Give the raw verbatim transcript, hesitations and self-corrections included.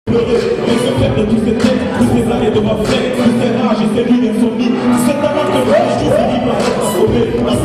pleurer, les secrets de tous ces textes, toutes ces années de ma fête, toutes ces rages et ces nuits d'insomnie, cette amant de l'âge, tout finit par être assommé.